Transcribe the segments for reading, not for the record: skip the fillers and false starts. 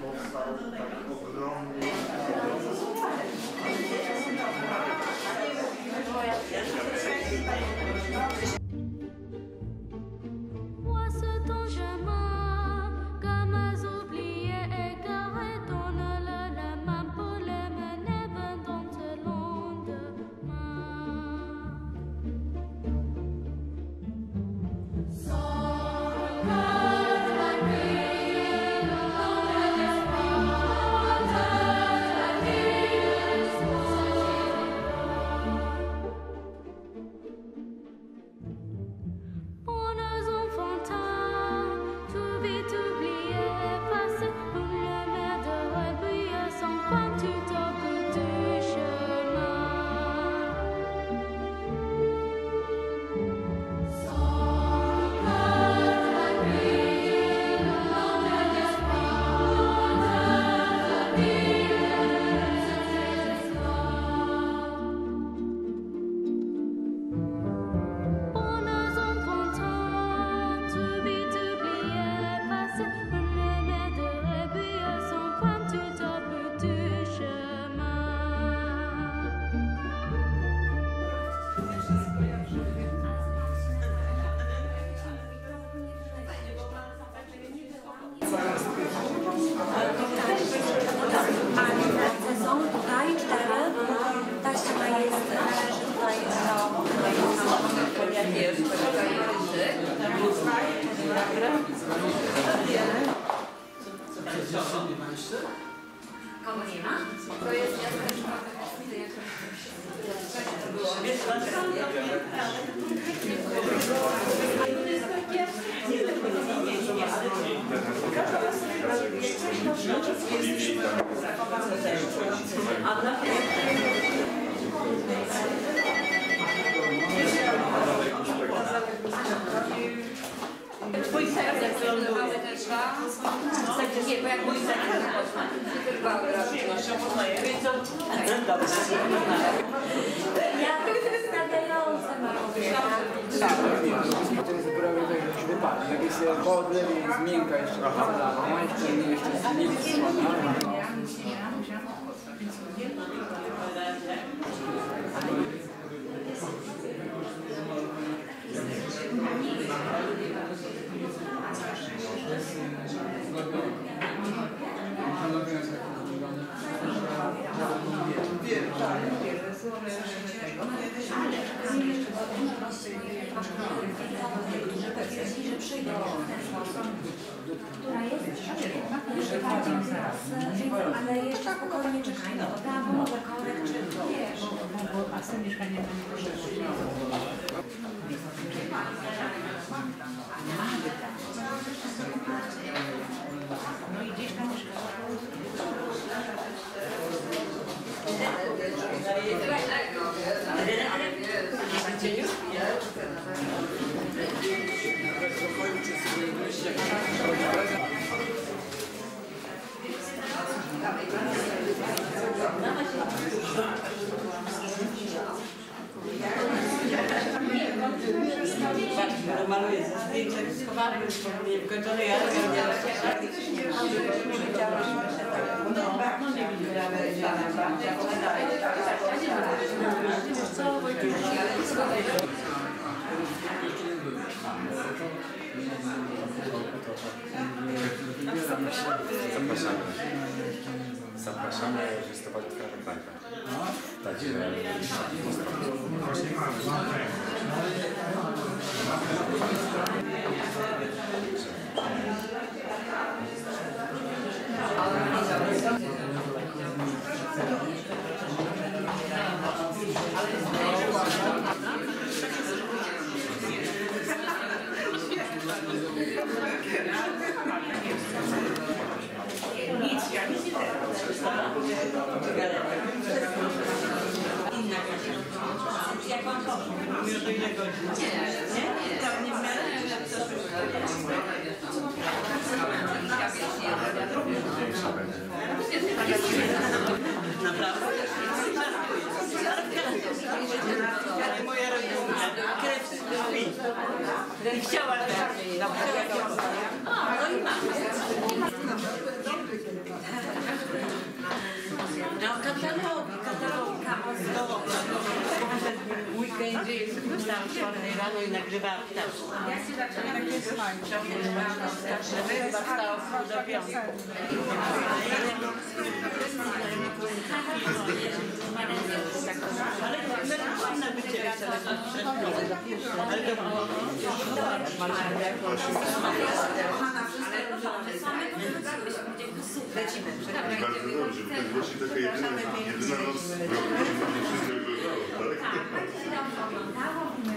powstał taki ogromny... Kogo nie ma? To jest twój serce wylądowały też nie, bo jak mój serce ja stawiająca to jest prawie tak, że wypadek. Jak jest wodny, jest miękka jeszcze zalana, jeszcze nie wstrzona. ale jeszcze spokojnie czekaj, no tam może korek czy wiesz. A z tym mieszkaniem na nie proszę. No i gdzieś tam mieszkała. Maluję ze zdjęcia schowane, już nie wykończone, ja Zapraszamy, rejestrować otwieramy knajpę. Także... Właśnie mamy. Naprawdę? Ale moja rodzina krew z krwi. I chciała tak. No i mam. wstałam o 4 rano i nagrywałam ptaszki. Chyba wstałam do 5. Ale na wycieczce Bardzo dobrze, bo to jest właśnie taka jedyna noc w roku, kiedy wszystko wyglądało, tak?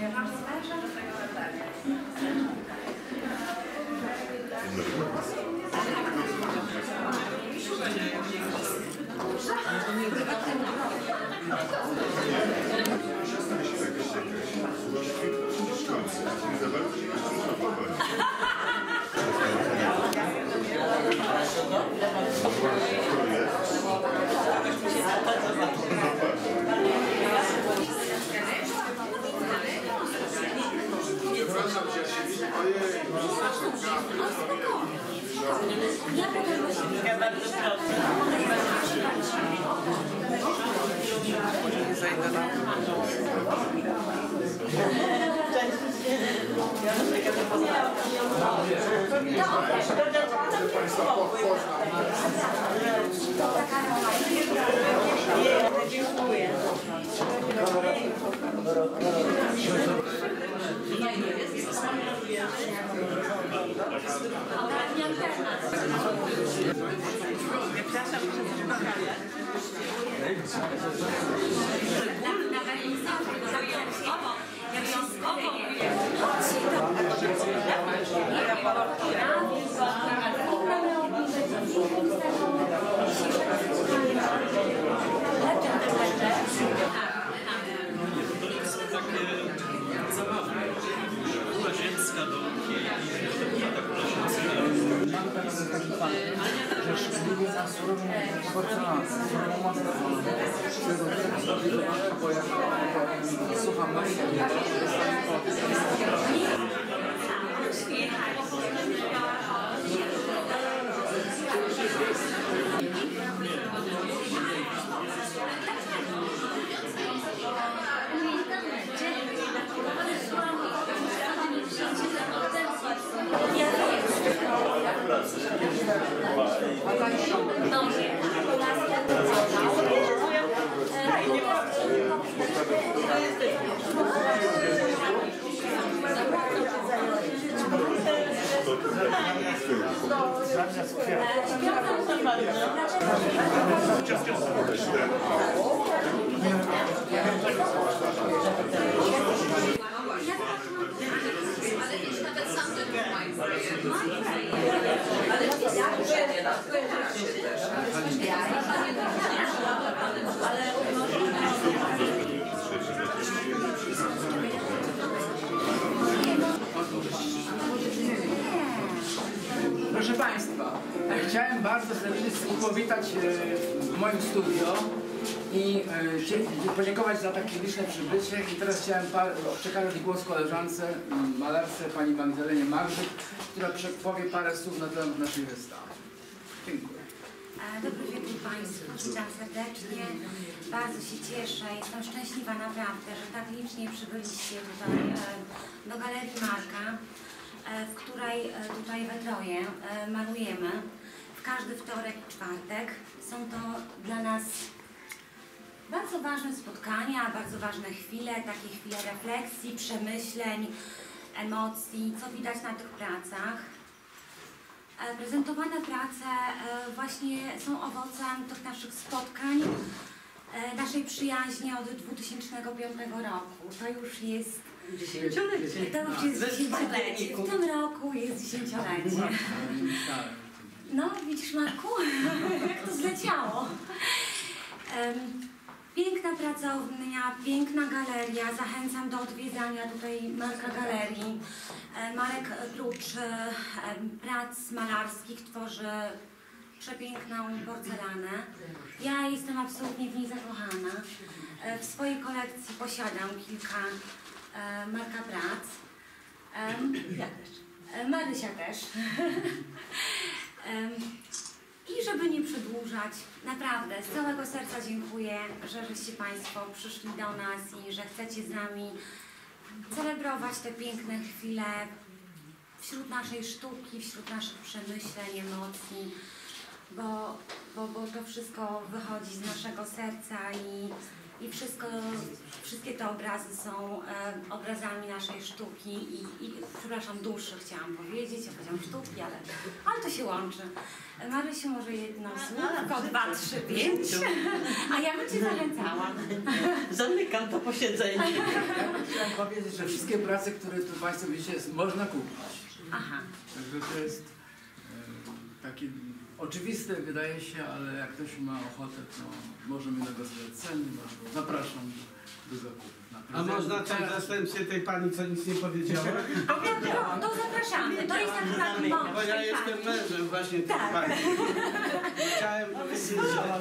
Dziękuję. Przepraszam, muszę coś pokazać. Łazienska do taki fakt, że szkliwie na surową porcelanę, surową masę, którego tak zdobywają, bo jak sucha masa, Proszę Państwa, chciałem bardzo serdecznie powitać w moim studio i podziękować za takie liczne przybycie. I teraz chciałem przekazać głos koleżance, malarce pani Magdalenie Magdyk, która powie parę słów na temat naszej wystawy. Dziękuję. Dobry wieczór Państwu, witam serdecznie. Bardzo się cieszę, jestem szczęśliwa naprawdę, że tak licznie przybyliście tutaj do Galerii Marka, w której tutaj we troje malujemy w każdy wtorek i czwartek. Są to dla nas bardzo ważne spotkania, bardzo ważne chwile, takie chwile refleksji, przemyśleń, emocji, co widać na tych pracach. Prezentowane prace właśnie są owocem tych naszych spotkań, naszej przyjaźni od 2005 roku. To już jest dziesięciolecie. W tym roku jest dziesięciolecie. No, widzisz Marku, jak to zleciało. Piękna pracownia, piękna galeria. Zachęcam do odwiedzania tutaj Marka Galerii. Marek prócz prac malarskich tworzy przepiękną porcelanę. Ja jestem absolutnie w niej zakochana. W swojej kolekcji posiadam kilka Marka prac. Ja też. Marysia też. I żeby nie przedłużać, naprawdę z całego serca dziękuję, że żeście Państwo przyszli do nas i że chcecie z nami celebrować te piękne chwile wśród naszej sztuki, wśród naszych przemyśleń, emocji, bo to wszystko wychodzi z naszego serca i wszystkie te obrazy są obrazami naszej sztuki i przepraszam, duszy chciałam powiedzieć, ja powiedziałam sztuki, ale to się łączy. Marysiu, może jedno słówko, 2, 3, 5, a ja bym Cię zachęcała. Zamykam to posiedzenie. Ja chciałem powiedzieć, że wszystkie prace, które tu Państwo widzicie, można kupić. Aha. Także to jest takie oczywiste, wydaje się, ale jak ktoś ma ochotę, to możemy negocjować ceny. Zapraszam do zakupów. A można coś zastępstwie tej pani, co nic nie powiedziała? To zapraszamy, to jest taki mąż. Bo ja jestem mężem właśnie tej pani. Chciałem powiedzieć,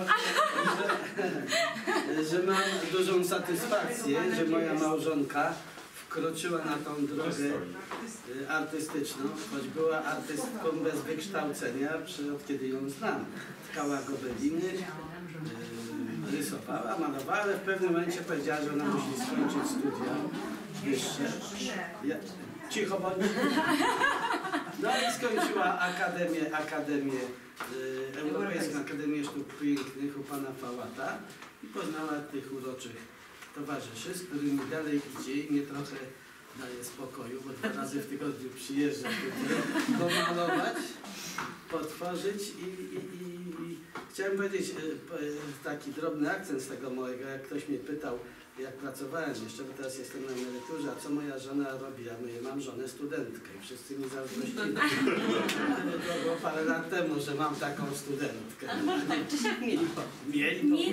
że mam dużą satysfakcję, że moja małżonka wkroczyła na tą drogę artystyczną, choć była artystką bez wykształcenia, od kiedy ją znam. Tkała gobeliny, rysowała, malowała, ale w pewnym momencie powiedziała, że ona musi skończyć studia wyższe. Cicho bądź. No i skończyła Akademię Europejską Akademię Sztuk Pięknych u pana Fałata i poznała tych uroczych towarzyszy, z którymi dalej idzie i mnie trochę daje spokoju, bo 2 razy w tygodniu przyjeżdżam tutaj pomalować, potworzyć i chciałem powiedzieć taki drobny akcent z tego mojego, jak ktoś mnie pytał, jak pracowałem jeszcze, bo teraz jestem na emeryturze, a co moja żona robi? Ja mówię, mam żonę studentkę i wszyscy mi zazdrościli. To było parę lat temu, że mam taką studentkę. Ale może tak czy siak mieli. Mieli.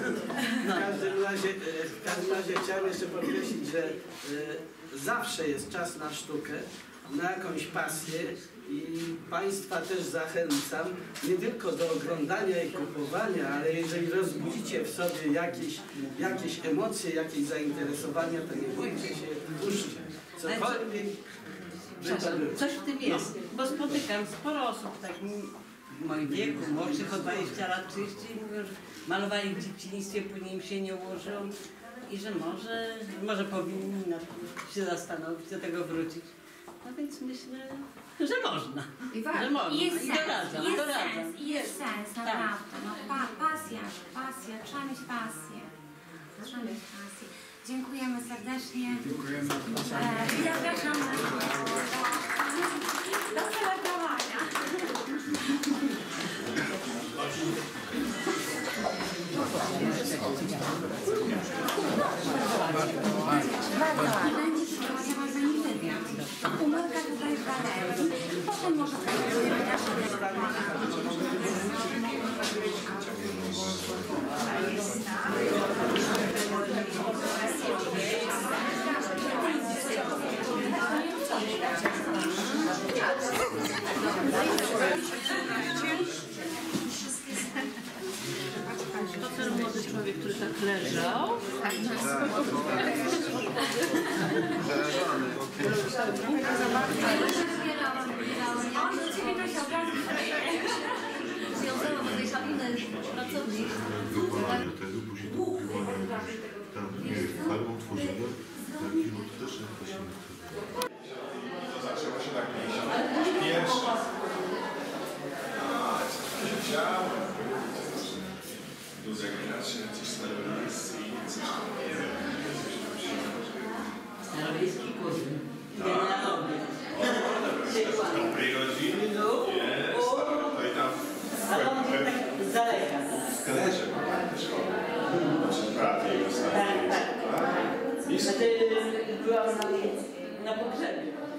W każdym razie chciałem jeszcze podkreślić, że zawsze jest czas na sztukę, na jakąś pasję i Państwa też zachęcam nie tylko do oglądania i kupowania, ale jeżeli rozbudzicie w sobie jakieś emocje, jakieś zainteresowania, to nie bójcie się, puszczcie. Cokolwiek by to było. Coś w tym jest, bo spotykam sporo osób tak w moim wieku, młodszych o 20 lat, 30 i mówią, że malowali w dzieciństwie, później im się nie ułożyło i że może powinni się zastanowić, do tego wrócić. No więc myślę, że można. Że można. Jest I sens, doradzam. jest sens, naprawdę. No, pasja, trzeba mieć pasję. Trzeba mieć pasję. Dziękujemy serdecznie. Dziękujemy. I zapraszamy do celebrowania. Umyłka tutaj w galerii. Potem może zrobimy To ten młody człowiek, który tak leżał. Związałam do tej Sabiny pracownik. Później tam farbą tworzymy, no to też To zaczęło się tak pierwszy. Chciałem do zagranicy, coś starowiejski, coś Starowiejski kuzyn. generalny. Dobrej rodziny? Jest, to i tam Ale on był tak z daleka. w Klerze szkoły. Czy brat jego stary. Znaczy byłam na pogrzebie.